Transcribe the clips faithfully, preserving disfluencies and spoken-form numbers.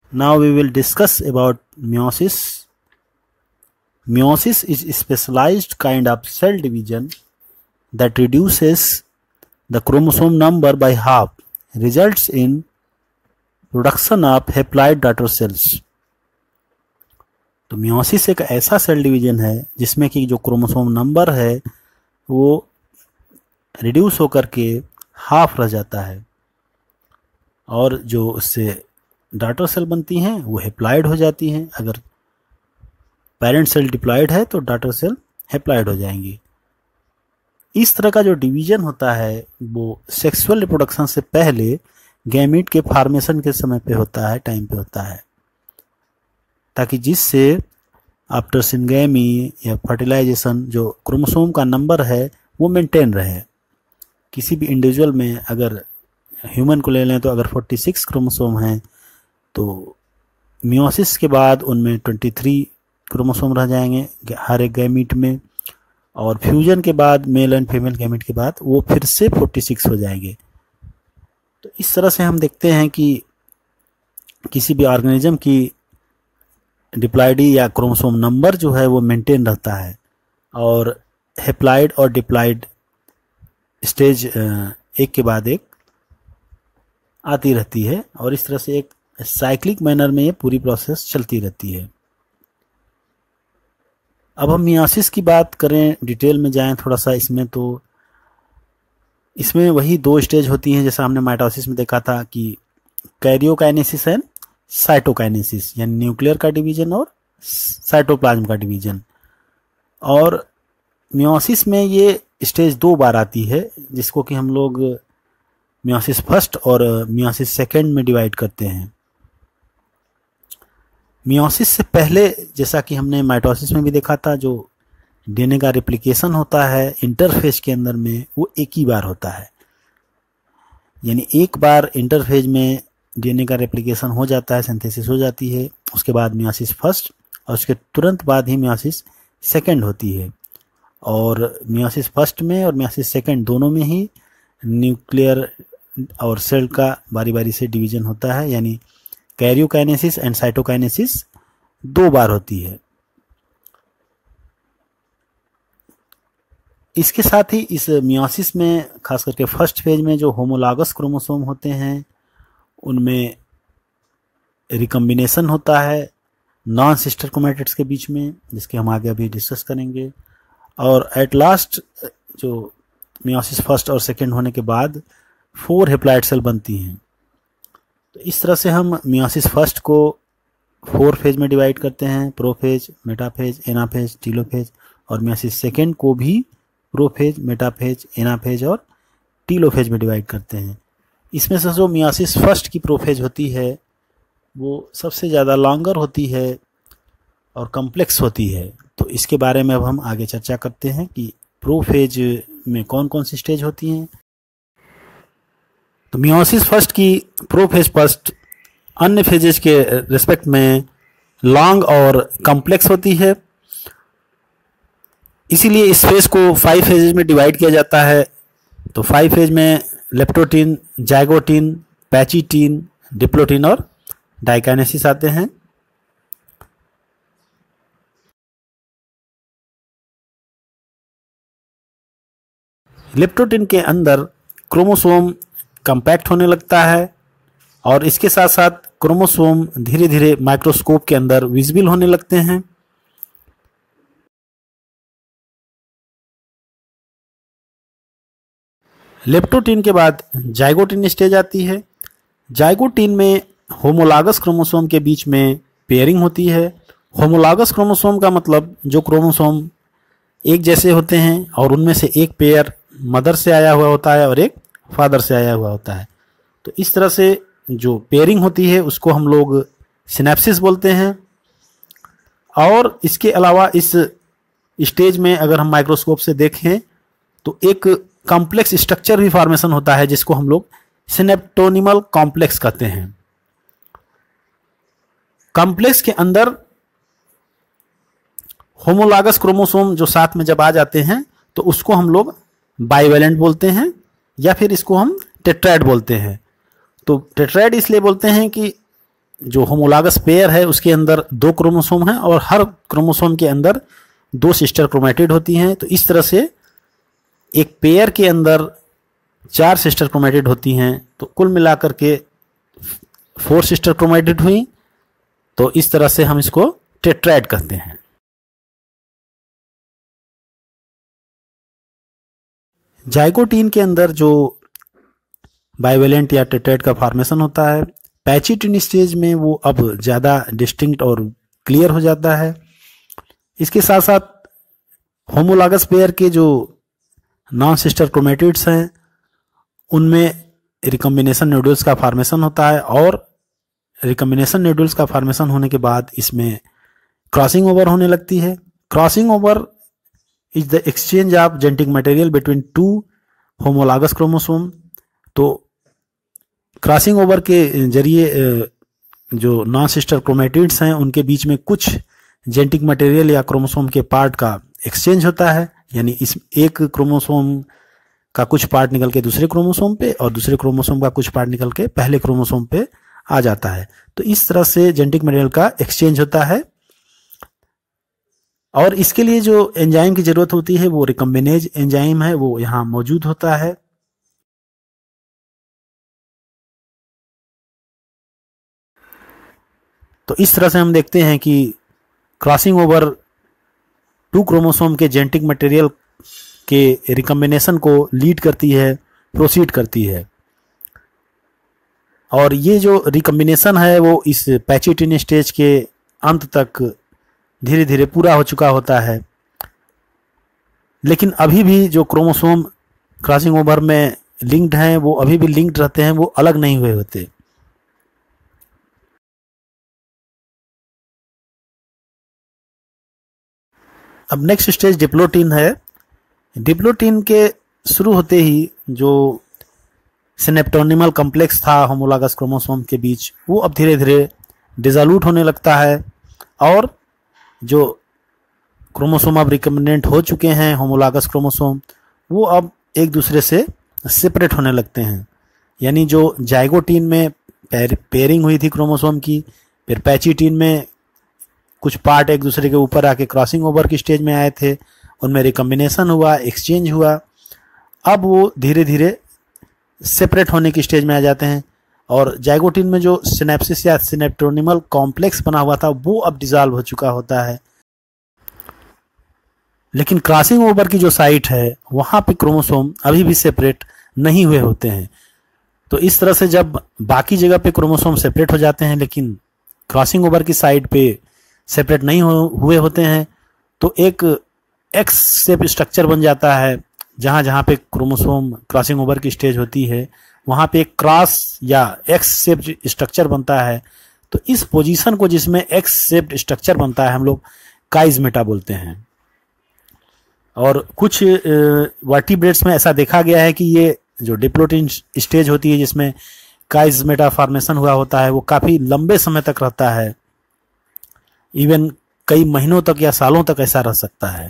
Now we will discuss about meiosis. Meiosis is a specialized kind of cell division that reduces the chromosome number by half, results in production of haploid daughter cells. तो meiosis एक ऐसा cell division है जिसमें कि जो chromosome number है वो reduce होकर के हाफ रह जाता है और जो उससे डॉटर सेल बनती हैं वो हैप्लॉइड हो जाती हैं। अगर पेरेंट सेल डिप्लॉइड है तो डॉटर सेल हैप्लॉइड हो जाएंगी। इस तरह का जो डिवीजन होता है वो सेक्सुअल रिप्रोडक्शन से पहले गैमीट के फॉर्मेशन के समय पे होता है, टाइम पे होता है, ताकि जिससे आफ्टर सिंगेमी या फर्टिलाइजेशन जो क्रोमोसोम का नंबर है वो मेंटेन रहे। किसी भी इंडिविजुअल में अगर ह्यूमन को ले लें तो अगर छियालीस क्रोमोसोम हैं तो मियोसिस के बाद उनमें तेईस क्रोमोसोम रह जाएंगे हर एक गैमीट में, और फ्यूजन के बाद मेल एंड फीमेल गैमीट के बाद वो फिर से छियालीस हो जाएंगे। तो इस तरह से हम देखते हैं कि किसी भी ऑर्गेनिज्म की डिप्लॉइडी या क्रोमोसोम नंबर जो है वो मेंटेन रहता है और हैप्लॉइड और डिप्लॉइड स्टेज एक के बाद एक आती रहती है और इस तरह से एक साइक्लिक मैनर में ये पूरी प्रोसेस चलती रहती है। अब हम मियोसिस की बात करें, डिटेल में जाएं थोड़ा सा इसमें, तो इसमें वही दो स्टेज होती हैं जैसा हमने माइटोसिस में देखा था कि कैरियोकाइनेसिस एंड साइटोकाइनेसिस, यानी न्यूक्लियर का डिवीजन और साइटोप्लाज्म का डिवीजन। और मियोसिस में ये स्टेज दो बार आती है जिसको कि हम लोग मियोसिस फर्स्ट और मियोसिस सेकेंड में डिवाइड करते हैं। मियोसिस से पहले जैसा कि हमने माइटोसिस में भी देखा था, जो डीएनए का रेप्लिकेशन होता है इंटरफेज के अंदर में वो एक ही बार होता है, यानी एक बार इंटरफेज में डीएनए का रेप्लिकेशन हो जाता है, सिंथेसिस हो जाती है, उसके बाद मियोसिस फर्स्ट और उसके तुरंत बाद ही मियोसिस सेकेंड होती है। और मियोसिस फर्स्ट में और मियोसिस सेकेंड दोनों में ही न्यूक्लियर और सेल का बारी बारी से डिवीजन होता है, यानी कैरियोकाइनेसिस एंड साइटोकाइनेसिस दो बार होती है। इसके साथ ही इस मियोसिस में खास करके फर्स्ट फेज में जो होमोलॉगस क्रोमोसोम होते हैं उनमें रिकम्बिनेशन होता है नॉन सिस्टर क्रोमैटिड्स के बीच में, जिसके हम आगे अभी डिस्कस करेंगे। और एट लास्ट जो मियोसिस फर्स्ट और सेकेंड होने के बाद फोर हैप्लॉइड सेल बनती हैं। तो इस तरह से हम मियोसिस फर्स्ट को फोर फेज में डिवाइड करते हैं, प्रोफेज, मेटाफेज, एनाफेज, टीलोफेज, और मियोसिस सेकेंड को भी प्रोफेज, मेटाफेज, एनाफेज और टीलोफेज में डिवाइड करते हैं। इसमें से जो मियोसिस फर्स्ट की प्रोफेज होती है वो सबसे ज़्यादा लॉन्गर होती है और कम्प्लेक्स होती है। तो इसके बारे में अब हम आगे चर्चा करते हैं कि प्रोफेज में कौन कौन सी स्टेज होती हैं। तो मियोसिस फर्स्ट की प्रोफेज फर्स्ट अन्य फेजेज के रिस्पेक्ट में लॉन्ग और कम्प्लेक्स होती है, इसीलिए इस फेज को फाइव फेजेज में डिवाइड किया जाता है। तो फाइव फेज में लेप्टोटीन, जाइगोटीन, पैचिटीन, डिप्लोटीन और डाइकाइनेसिस आते हैं। लेप्टोटीन के अंदर क्रोमोसोम कंपैक्ट होने लगता है और इसके साथ साथ क्रोमोसोम धीरे धीरे माइक्रोस्कोप के अंदर विजिबल होने लगते हैं। लेप्टोटीन के बाद जाइगोटीन स्टेज आती है। जाइगोटीन में होमोलॉगस क्रोमोसोम के बीच में पेयरिंग होती है। होमोलॉगस क्रोमोसोम का मतलब जो क्रोमोसोम एक जैसे होते हैं और उनमें से एक पेयर मदर से आया हुआ होता है और एक फादर से आया हुआ होता है। तो इस तरह से जो पेयरिंग होती है उसको हम लोग सिनेप्सिस बोलते हैं। और इसके अलावा इस स्टेज में अगर हम माइक्रोस्कोप से देखें तो एक कॉम्प्लेक्स स्ट्रक्चर भी फॉर्मेशन होता है जिसको हम लोग सिनेप्टोनिमल कॉम्प्लेक्स कहते हैं। कॉम्प्लेक्स के अंदर होमोलॉगस क्रोमोसोम जो साथ में जब आ जाते हैं तो उसको हम लोग बाइवेलेंट बोलते हैं या फिर इसको हम टेट्राइड बोलते हैं। तो टेट्राइड इसलिए बोलते हैं कि जो होमोलॉगस पेयर है उसके अंदर दो क्रोमोसोम हैं और हर क्रोमोसोम के अंदर दो सिस्टर क्रोमैटिड होती हैं। तो इस तरह से एक पेयर के अंदर चार सिस्टर क्रोमैटिड होती हैं, तो कुल मिलाकर के फोर सिस्टर क्रोमैटिड हुई। तो इस तरह से हम इसको टेट्राइड कहते हैं। जाइगोटीन के अंदर जो बाइवेलेंट या टेट्राइड का फॉर्मेशन होता है, पैचिटिन स्टेज में वो अब ज़्यादा डिस्टिंक्ट और क्लियर हो जाता है। इसके साथ साथ होमोलॉगस पेयर के जो नॉन सिस्टर क्रोमैटिड्स हैं उनमें रिकॉम्बिनेशन न्यूडल्स का फॉर्मेशन होता है और रिकॉम्बिनेशन न्यूडल्स का फॉर्मेशन होने के बाद इसमें क्रॉसिंग ओवर होने लगती है। Crossing over is the exchange of genetic material between two homologous chromosome. तो क्रॉसिंग ओवर के जरिए जो नॉन सिस्टर क्रोमैटिड्स हैं उनके बीच में कुछ जेनेटिक मटेरियल या क्रोमोसोम के पार्ट का एक्सचेंज होता है, यानी इस एक क्रोमोसोम का कुछ पार्ट निकल के दूसरे क्रोमोसोम पे और दूसरे क्रोमोसोम का कुछ पार्ट निकल के पहले क्रोमोसोम पे आ जाता है। तो इस तरह से जेनेटिक मटेरियल का एक्सचेंज होता है और इसके लिए जो एंजाइम की जरूरत होती है वो रिकम्बिनेज एंजाइम है, वो यहाँ मौजूद होता है। तो इस तरह से हम देखते हैं कि क्रॉसिंग ओवर टू क्रोमोसोम के जेनेटिक मटेरियल के रिकम्बिनेशन को लीड करती है, प्रोसीड करती है। और ये जो रिकम्बिनेशन है वो इस पैचिटिन स्टेज के अंत तक धीरे धीरे पूरा हो चुका होता है, लेकिन अभी भी जो क्रोमोसोम क्रॉसिंग ओवर में लिंक्ड हैं वो अभी भी लिंक्ड रहते हैं, वो अलग नहीं हुए होते। अब नेक्स्ट स्टेज डिप्लोटीन है। डिप्लोटीन के शुरू होते ही जो सिनेप्टोनिमल कॉम्प्लेक्स था होमोलॉगस क्रोमोसोम के बीच वो अब धीरे धीरे डिसॉल्यूट होने लगता है और जो क्रोमोसोम अब रिकम्बिनेंट हो चुके हैं होमोलॉगस क्रोमोसोम वो अब एक दूसरे से सेपरेट होने लगते हैं। यानी जो जाइगोटीन में पेयरिंग हुई थी क्रोमोसोम की, फिर पैचिटीन में कुछ पार्ट एक दूसरे के ऊपर आके क्रॉसिंग ओवर की स्टेज में आए थे, उनमें रिकम्बिनेशन हुआ, एक्सचेंज हुआ, अब वो धीरे धीरे सेपरेट होने की स्टेज में आ जाते हैं और जाइगोटीन में जो सिनेप्सिस या सिनेप्टोनिमल कॉम्प्लेक्स बना हुआ था वो अब डिसॉल्व हो चुका होता है। लेकिन क्रॉसिंग ओवर की जो साइट है वहां पे क्रोमोसोम अभी भी सेपरेट नहीं हुए होते हैं। तो इस तरह से जब बाकी जगह पे क्रोमोसोम सेपरेट हो जाते हैं लेकिन क्रॉसिंग ओवर की साइड पे सेपरेट नहीं हो, हुए होते हैं तो एक एक्स शेप स्ट्रक्चर बन जाता है। जहां जहां पे क्रोमोसोम क्रॉसिंग ओवर की स्टेज होती है वहां पे एक क्रॉस या एक्स शेप स्ट्रक्चर बनता है। तो इस पोजीशन को जिसमें एक्स शेप स्ट्रक्चर बनता है हम लोग काइजमेटा बोलते हैं। और कुछ वर्टिब्रेट्स में ऐसा देखा गया है कि ये जो डिप्लोटीन स्टेज होती है जिसमें काइजमेटा फॉर्मेशन हुआ होता है वो काफी लंबे समय तक रहता है, इवन कई महीनों तक या सालों तक ऐसा रह सकता है।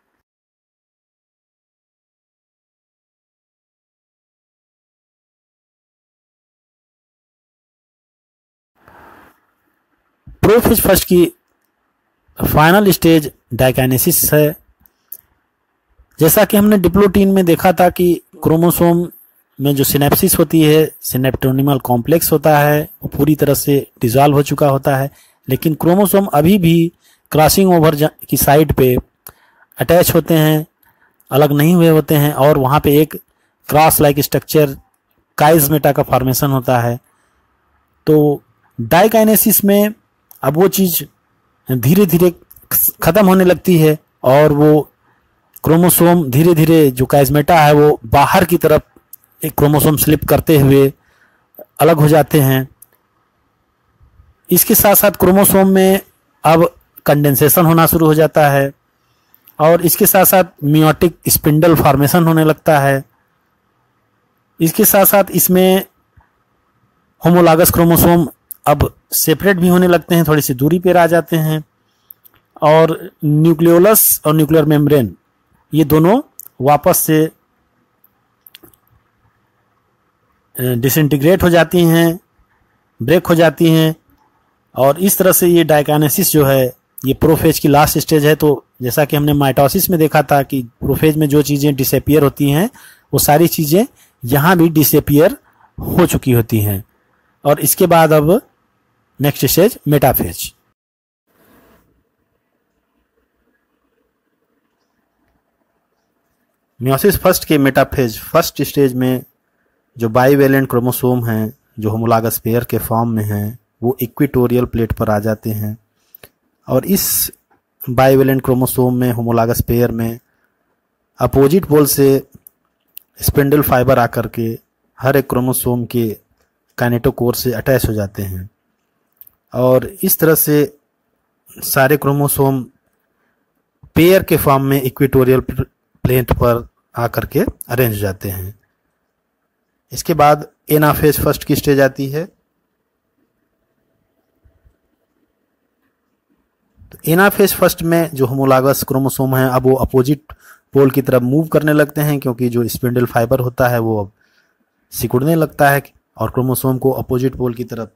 प्रोफेज फर्स्ट की फाइनल स्टेज डाइकाइनेसिस है। जैसा कि हमने डिप्लोटीन में देखा था कि क्रोमोसोम में जो सिनेप्सिस होती है, सिनेप्टोनिमल कॉम्प्लेक्स होता है, वो पूरी तरह से डिसॉल्व हो चुका होता है, लेकिन क्रोमोसोम अभी भी क्रॉसिंग ओवर की साइड पे अटैच होते हैं, अलग नहीं हुए होते हैं और वहाँ पे एक क्रॉस लाइक स्ट्रक्चर काइजमेटा का फॉर्मेशन होता है। तो डाइकाइनेसिस में अब वो चीज़ धीरे धीरे ख़त्म होने लगती है और वो क्रोमोसोम धीरे धीरे जो काइजमेटा है वो बाहर की तरफ एक क्रोमोसोम स्लिप करते हुए अलग हो जाते हैं। इसके साथ साथ क्रोमोसोम में अब कंडेंसेशन होना शुरू हो जाता है और इसके साथ साथ मियोटिक स्पिंडल फॉर्मेशन होने लगता है। इसके साथ साथ इसमें होमोलॉगस क्रोमोसोम अब सेपरेट भी होने लगते हैं, थोड़ी सी दूरी पर आ जाते हैं और न्यूक्लियोलस और न्यूक्लियर मेम्ब्रेन ये दोनों वापस से डिसइंटीग्रेट हो जाती हैं, ब्रेक हो जाती हैं और इस तरह से ये डायकाइनेसिस जो है ये प्रोफेज की लास्ट स्टेज है। तो जैसा कि हमने माइटोसिस में देखा था कि प्रोफेज में जो चीज़ें डिसअपियर होती हैं वो सारी चीज़ें यहाँ भी डिसअपियर हो चुकी होती हैं। और इसके बाद अब next stage metaphase. Meiosis first के मेटाफेज फर्स्ट स्टेज में जो बाइवेलेंट क्रोमोसोम हैं जो होमोलॉगस पेयर के फॉर्म में हैं वो इक्वेटोरियल प्लेट पर आ जाते हैं। और इस बाइवेलेंट क्रोमोसोम में होमोलॉगस पेयर में अपोजिट पोल से स्पिंडल फाइबर आकर के हर एक क्रोमोसोम के काइनेटोकोर से अटैच हो जाते हैं। और इस तरह से सारे क्रोमोसोम पेयर के फॉर्म में इक्वेटोरियल प्लेट पर आकर के अरेंज हो जाते हैं। इसके बाद एनाफेज फर्स्ट की स्टेज आती है। तो एनाफेज फर्स्ट में जो होमोलॉगस क्रोमोसोम है अब वो अपोजिट पोल की तरफ मूव करने लगते हैं, क्योंकि जो स्पिंडल फाइबर होता है वो अब सिकुड़ने लगता है और क्रोमोसोम को अपोजिट पोल की तरफ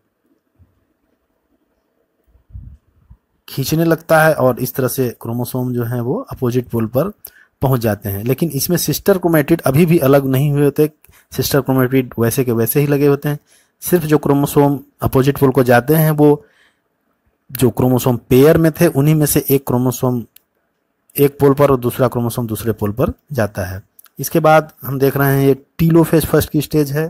खींचने लगता है। और इस तरह से क्रोमोसोम जो है वो अपोजिट पोल पर पहुंच जाते हैं। लेकिन इसमें सिस्टर क्रोमेटिड अभी भी अलग नहीं हुए होते, सिस्टर क्रोमेटिड वैसे के वैसे ही लगे होते हैं। सिर्फ जो क्रोमोसोम अपोजिट पोल को जाते हैं वो जो क्रोमोसोम पेयर में थे उन्हीं में से एक क्रोमोसोम एक पोल पर और दूसरा क्रोमोसोम दूसरे पोल पर जाता है। इसके बाद हम देख रहे हैं ये टीलोफेज फर्स्ट की स्टेज है।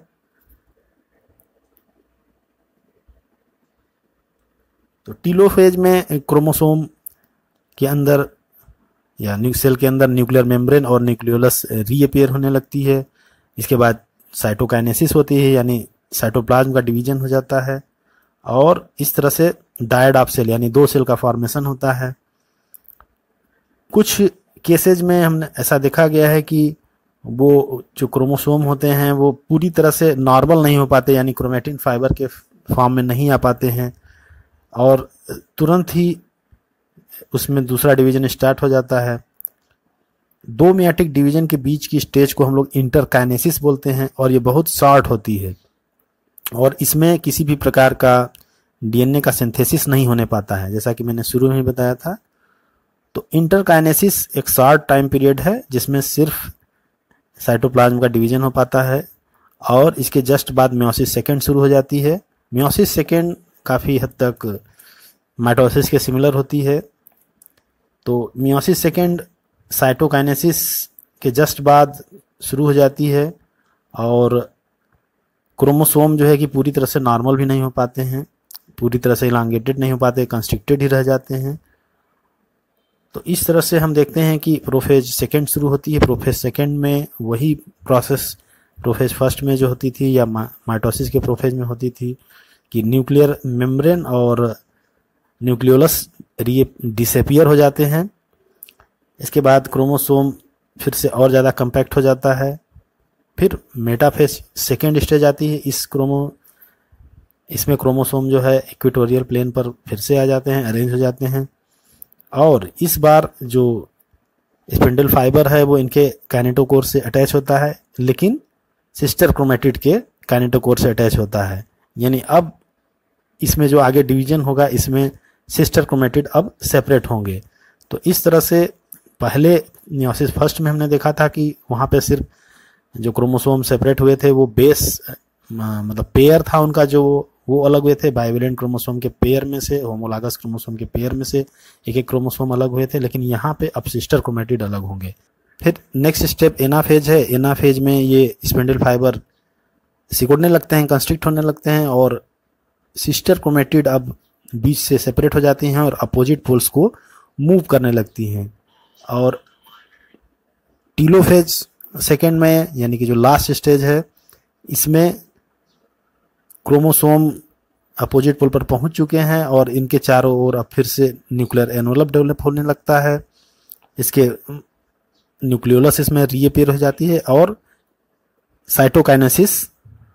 तो टीलोफेज में क्रोमोसोम के अंदर या सेल के अंदर न्यूक्लियर मेम्ब्रेन और न्यूक्लियोलस रीअपियर होने लगती है। इसके बाद साइटोकाइनेसिस होती है, यानी साइटोप्लाज्म का डिवीजन हो जाता है और इस तरह से डायड ऑफ सेल यानी दो सेल का फॉर्मेशन होता है। कुछ केसेज में हमने ऐसा देखा गया है कि वो जो क्रोमोसोम होते हैं वो पूरी तरह से नॉर्मल नहीं हो पाते, यानी क्रोमेटिन फाइबर के फॉर्म में नहीं आ पाते हैं और तुरंत ही उसमें दूसरा डिवीजन स्टार्ट हो जाता है। दो मियाटिक डिवीजन के बीच की स्टेज को हम लोग इंटरकाइनेसिस बोलते हैं और ये बहुत शॉर्ट होती है और इसमें किसी भी प्रकार का डीएनए का सिंथेसिस नहीं होने पाता है, जैसा कि मैंने शुरू में ही बताया था। तो इंटरकाइनेसिस एक शॉर्ट टाइम पीरियड है जिसमें सिर्फ साइटोप्लाज्म का डिवीजन हो पाता है और इसके जस्ट बाद मियोसिस सेकेंड शुरू हो जाती है। मियोसिस सेकेंड काफ़ी हद तक माइटोसिस के सिमिलर होती है। तो मियोसिस सेकेंड साइटोकाइनेसिस के जस्ट बाद शुरू हो जाती है और क्रोमोसोम जो है कि पूरी तरह से नॉर्मल भी नहीं हो पाते हैं, पूरी तरह से इलांगेटेड नहीं हो पाते, कंस्ट्रिक्टेड ही रह जाते हैं। तो इस तरह से हम देखते हैं कि प्रोफेज सेकेंड शुरू होती है। प्रोफेज सेकेंड में वही प्रोसेस प्रोफेज फर्स्ट में जो होती थी या माइटोसिस के प्रोफेज में होती थी कि न्यूक्लियर मेम्ब्रेन और न्यूक्लियोलस डिसअपियर हो जाते हैं। इसके बाद क्रोमोसोम फिर से और ज़्यादा कम्पैक्ट हो जाता है। फिर मेटाफेज सेकेंड स्टेज आती है। इस क्रोमो इसमें क्रोमोसोम जो है इक्वेटोरियल प्लेन पर फिर से आ जाते हैं, अरेंज हो जाते हैं और इस बार जो स्पिंडल फाइबर है वो इनके काइनेटोकोर से अटैच होता है, लेकिन सिस्टर क्रोमेटिड के काइनेटोकोर से अटैच होता है। यानी अब इसमें जो आगे डिवीजन होगा इसमें सिस्टर क्रोमेटिड अब सेपरेट होंगे। तो इस तरह से पहले मियोसिस फर्स्ट में हमने देखा था कि वहाँ पे सिर्फ जो क्रोमोसोम सेपरेट हुए थे वो बेस मतलब पेयर था उनका, जो वो अलग हुए थे। बाइवेलेंट क्रोमोसोम के पेयर में से, होमोलॉगस क्रोमोसोम के पेयर में से एक एक क्रोमोसोम अलग हुए थे, लेकिन यहाँ पे अब सिस्टर क्रोमेटिड अलग होंगे। फिर नेक्स्ट स्टेप एनाफेज है। एनाफेज में ये स्पिंडल फाइबर सिकुड़ने लगते हैं, कंस्ट्रिक्ट होने लगते हैं और सिस्टर क्रोमेटिड अब बीच से सेपरेट हो जाती हैं और अपोजिट पोल्स को मूव करने लगती हैं। और टीलोफेज सेकेंड में यानी कि जो लास्ट स्टेज है इसमें क्रोमोसोम अपोजिट पोल पर पहुंच चुके हैं और इनके चारों ओर अब फिर से न्यूक्लियर एनवलप डेवलप होने लगता है। इसके न्यूक्लियोलस इसमें रीअपियर हो जाती है और साइटोकाइनेसिस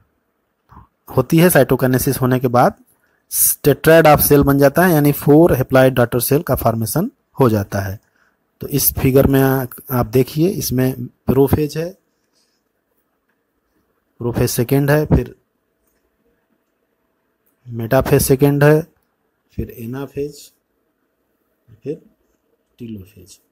होती है। साइटोकाइनेसिस होने के बाद टेट्राएड ऑफ सेल बन जाता है, यानी फोर हेप्लॉइड डॉटर सेल का फॉर्मेशन हो जाता है। तो इस फिगर में आप देखिए, इसमें प्रोफेज है, प्रोफेज सेकेंड है, फिर मेटाफेज सेकेंड है, फिर एनाफेज, फिर टीलोफेज।